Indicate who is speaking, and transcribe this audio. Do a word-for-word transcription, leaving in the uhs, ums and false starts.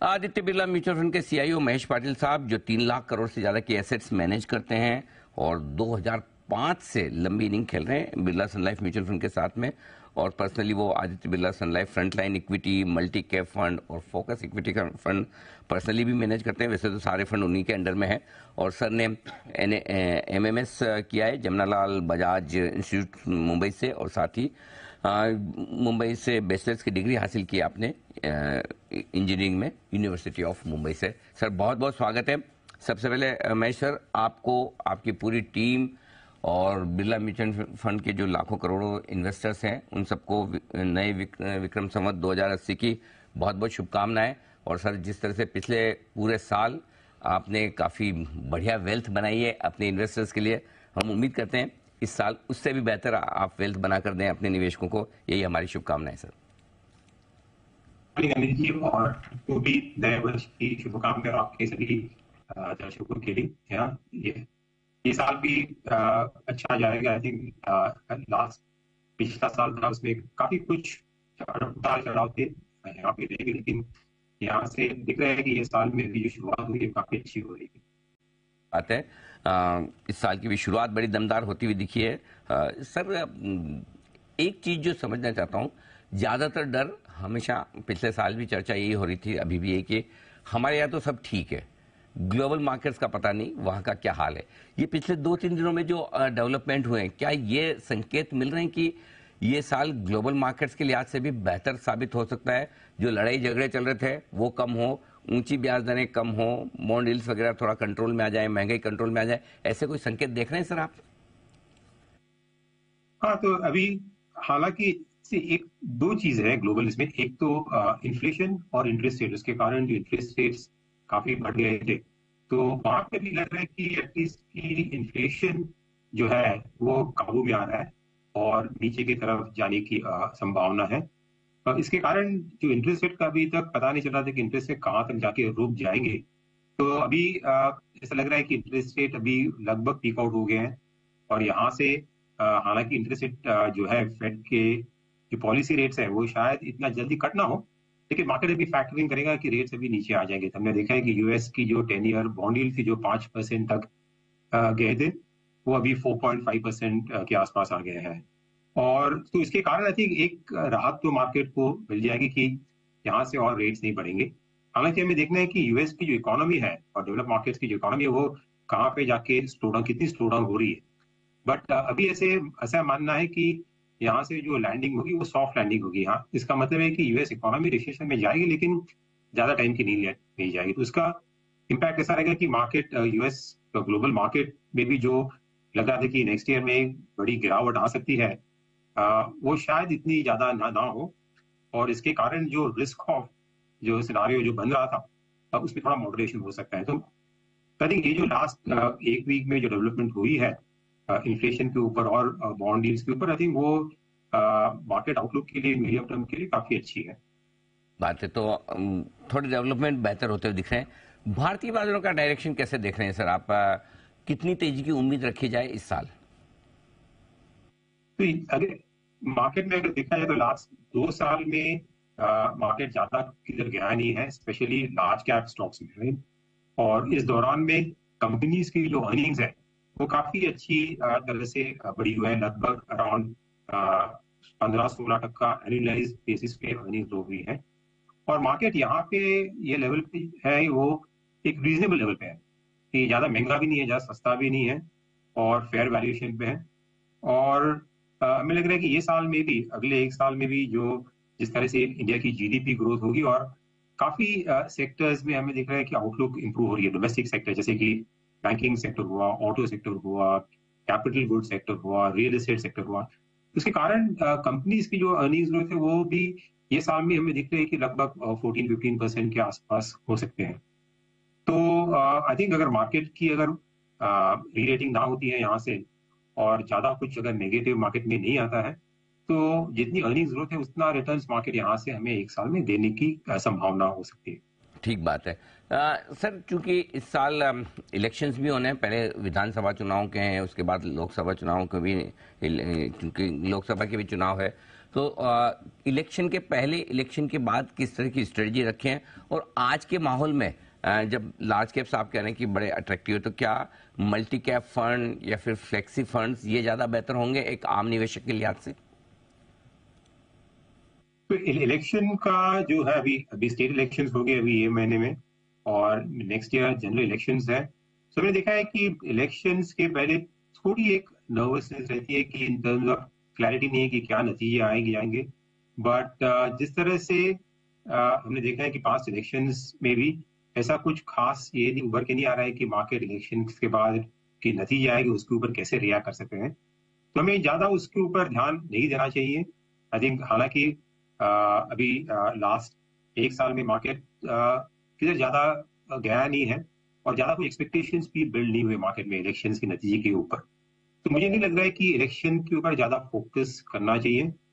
Speaker 1: Aditya Birla mutual fund के CEO Mahesh Patil साहब, जो तीन लाख करोड़ से ज्यादा की एसेट्स मैनेज करते हैं और दो हज़ार पाँच से लंबी इनिंग खेल रहे हैं Birla Sun Life mutual fund के साथ में। और पर्सनली वो Aditya Birla Sun Life frontline equity, multi cap fund और फोकस इक्विटी का फंड पर्सनली भी मैनेज करते हैं। वैसे तो सारे फंड उन्हीं के अंडर में है। और सर ने एम एम एस किया है जमनालाल बजाज इंस्टीट्यूट मुंबई से, और साथ ही मुंबई से बैचलर्स की डिग्री हासिल की आपने इंजीनियरिंग में यूनिवर्सिटी ऑफ मुंबई से। सर बहुत बहुत स्वागत है। सबसे पहले महेश सर, आपको, आपकी पूरी टीम और बिरला म्यूचुअल फंड के जो लाखों करोड़ों इन्वेस्टर्स हैं उन सबको नए विक्रम संवत दो हज़ार अस्सी की बहुत बहुत शुभकामनाएं। और सर, जिस तरह से पिछले पूरे साल आपने काफ़ी बढ़िया वेल्थ बनाई है अपने इन्वेस्टर्स के लिए, हम उम्मीद करते हैं इस साल उससे भी बेहतर आप वेल्थ बना कर दें अपने निवेशकों को। यही हमारी शुभकामनाएं सर।
Speaker 2: जी, और तो भी नए वर्ष की शुभकामनाएं आपके सभी दर्शकों के लिए। ये ये साल भी आ, अच्छा जाएगा। आई थिंक लास्ट पिछला साल था, उसमें काफी कुछ उतार चढ़ाव थे यहाँ पे रहेंगे, लेकिन यहाँ से दिख रहा है कि ये साल में भी जो शुरुआत हुई है काफी अच्छी हो रही है।
Speaker 1: बात है आ, इस साल की भी शुरुआत बड़ी दमदार होती हुई दिखी है। आ, सर, एक चीज जो समझना चाहता हूँ, ज्यादातर डर हमेशा पिछले साल भी चर्चा यही हो रही थी, अभी भी, है कि हमारे यहाँ तो सब ठीक है, ग्लोबल मार्केट्स का पता नहीं वहां का क्या हाल है। ये पिछले दो तीन दिनों में जो डेवलपमेंट हुए हैं, क्या ये संकेत मिल रहे हैं कि ये साल ग्लोबल मार्केट्स के लिहाज से भी बेहतर साबित हो सकता है? जो लड़ाई झगड़े चल रहे थे वो कम हो, ऊंची ब्याज दरें कम हो, बॉन्ड यील्ड्स वगैरह थोड़ा कंट्रोल में आ जाए, महंगाई कंट्रोल में आ जाए, ऐसे कोई संकेत देख रहे हैं सर आप?
Speaker 2: हाँ, तो अभी हालांकि से एक दो चीज है ग्लोबल इसमें। एक तो इन्फ्लेशन और इंटरेस्ट रेट, उसके कारण जो इंटरेस्ट रेट्स काफी बढ़ गए थे, तो वहां पे भी लग रहा है कि एटलीस्ट की इन्फ्लेशन जो है वो काबू में आ रहा है और नीचे की तरफ जाने की संभावना है। इसके कारण जो इंटरेस्ट रेट का अभी तक पता नहीं चल रहा था कि इंटरेस्ट रेट कहाँ तक जाके रुक जाएंगे। तो अभी ऐसा लग रहा है कि इंटरेस्ट रेट अभी लगभग पीक आउट हो गए हैं और यहाँ से हालांकि इंटरेस्ट रेट जो है फेड के जो पॉलिसी रेट्स है वो शायद इतना जल्दी कट ना हो, लेकिन मार्केट अभी फैक्टरिंग करेगा कि रेट्स अभी नीचे आ जाएंगे। हमने देखा है कि यूएस की जो टेन ईयर बॉन्ड यील्ड थी जो पांच परसेंट तक गए थे, वो अभी फोर पॉइंट फाइव परसेंट के आसपास आ गए हैं। और तो इसके कारण आई थिंक एक राहत तो मार्केट को मिल जाएगी कि यहाँ से और रेट्स नहीं बढ़ेंगे। हालांकि हमें देखना है कि यूएस की जो इकोनॉमी है और डेवलप मार्केट्स की जो इकोनॉमी है वो कहाँ पे जाके स्लो डाउन, कितनी स्लो डाउन हो रही है। बट अभी ऐसे ऐसा मानना है कि यहाँ से जो लैंडिंग होगी वो सॉफ्ट लैंडिंग होगी। हाँ, इसका मतलब है कि यूएस इकोनॉमी रिसेशन में जाएगी, लेकिन ज्यादा टाइम की नहीं नहीं जाएगी। तो उसका इम्पैक्ट ऐसा रहेगा कि मार्केट, यूएस ग्लोबल मार्केट में भी जो लग रहा था कि नेक्स्ट ईयर में बड़ी गिरावट आ सकती है, आ, वो शायद इतनी ज्यादा ना ना हो। और इसके कारण जो रिस्क ऑफ जो सिनारियो जो बन रहा था उसमें थोड़ा मॉडरेशन हो सकता है। तो आई थिंक ये जो लास्ट एक वीक में जो डेवलपमेंट हुई है इन्फ्लेशन के ऊपर और बॉन्ड यील्ड्स के ऊपर, आई थिंक वो मार्केट आउटलुक के लिए, मीडियम टर्म के लिए काफी अच्छी है।
Speaker 1: बात है तो थोड़ी डेवलपमेंट बेहतर होते हुए दिख रहे हैं। भारतीय बाजारों का डायरेक्शन कैसे देख रहे हैं सर आप? कितनी तेजी की उम्मीद रखी जाए इस साल?
Speaker 2: तो अगर मार्केट में अगर देखा जाए तो लास्ट दो साल में मार्केट ज्यादा किधर गया नहीं है, स्पेशली लार्ज कैप स्टॉक्स में। और इस दौरान में कंपनीज की जो अर्निंग्स है वो काफी अच्छी तरह से बढ़ी हुई है। लगभग अराउंड पंद्रह सोलह तक का एनुअलाइज बेसिस पे अर्निंग्स हो हुई है। और मार्केट यहाँ पे ये लेवल पे है, वो एक रीजनेबल लेवल पे है कि ज्यादा महंगा भी नहीं है, ज्यादा सस्ता भी नहीं है, और फेयर वैल्यूएशन पे है। और हमें लग रहा है कि ये साल में भी, अगले एक साल में भी, जो जिस तरह से इंडिया की जीडीपी ग्रोथ होगी और काफी सेक्टर्स में हमें दिख रहा है कि आउटलुक इंप्रूव हो रही है। डोमेस्टिक सेक्टर जैसे कि बैंकिंग सेक्टर हुआ, ऑटो सेक्टर हुआ, कैपिटल गुड सेक्टर हुआ, रियल एस्टेट सेक्टर हुआ, उसके कारण कंपनीज की जो अर्निंग्स ग्रोथ है वो भी ये साल में हमें दिख रही है कि लगभग फोर्टीन फिफ्टीन परसेंट के आसपास हो सकते हैं। तो आई थिंक अगर मार्केट की अगर री रेटिंग ना होती है यहाँ से और ज्यादा कुछ अगर नेगेटिव मार्केट में नहीं आता है, तो जितनी अर्निंग्स ग्रोथ है उतना रिटर्न्स मार्केट यहाँ से हमें एक साल में देने की संभावना हो सकती है।
Speaker 1: ठीक बात है। आ, सर, चूंकि इस साल इलेक्शंस भी होने हैं, पहले विधानसभा चुनाव के हैं, उसके बाद लोकसभा चुनाव के भी, क्योंकि लोकसभा के भी चुनाव है, तो इलेक्शन के पहले, इलेक्शन के बाद किस तरह की स्ट्रेटजी रखें, और आज के माहौल में आ, जब लार्ज कैप्स आप कह रहे हैं कि बड़े अट्रैक्टिव, तो क्या मल्टी कैप फंड या फिर फ्लेक्सी फंड्स ये ज्यादा बेहतर होंगे एक आम निवेशक के लिहाज से?
Speaker 2: तो इलेक्शन का जो है, अभी अभी स्टेट इलेक्शंस हो गए अभी ये महीने में, और नेक्स्ट ईयर जनरल इलेक्शंस है। तो मैंने देखा है कि इलेक्शंस के पहले थोड़ी एक नर्वसनेस रहती है कि इन टर्म्स ऑफ क्लैरिटी नहीं है कि क्या नतीजे आएंगे आएंगे बट uh, जिस तरह से uh, हमने देखा है कि पास्ट इलेक्शंस में भी ऐसा कुछ खास ये नहीं उभर के नहीं आ रहा है कि मार्केट इलेक्शन के बाद के नतीजे आएंगे उसके ऊपर कैसे रिएक्ट कर सकते हैं। तो हमें ज्यादा उसके ऊपर ध्यान नहीं देना चाहिए। आई थिंक हालांकि uh, अभी लास्ट uh, एक साल में मार्केट uh, किधर ज्यादा गया नहीं है और ज्यादा कोई एक्सपेक्टेशंस भी बिल्ड नहीं हुए मार्केट में इलेक्शंस के नतीजे के ऊपर। तो मुझे नहीं लग रहा है कि इलेक्शन के ऊपर ज्यादा फोकस करना चाहिए।